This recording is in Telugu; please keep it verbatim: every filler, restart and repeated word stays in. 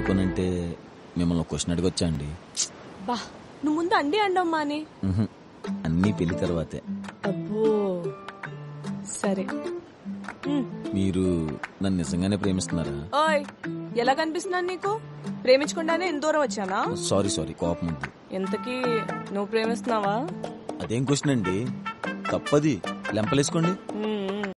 అనుకోనంటే మిమ్మల్ని క్వశ్చన్ అడగొచ్చా అండి? బా నువ్వు ముందు అండి అండమ్మా అని. అన్నీ పెళ్లి తర్వాతే. అబ్బో సరే. మీరు నన్ను నిజంగానే ప్రేమిస్తున్నారా? ఓయ్ ఎలా కనిపిస్తున్నాను నీకు? ప్రేమించకుండానే ఎంత దూరం వచ్చానా? సారీ సారీ కోపం ఉంది. ఎంతకీ నువ్వు ప్రేమిస్తున్నావా? అదేం క్వశ్చన్ అండి, తప్పది. లెంపలేసుకోండి.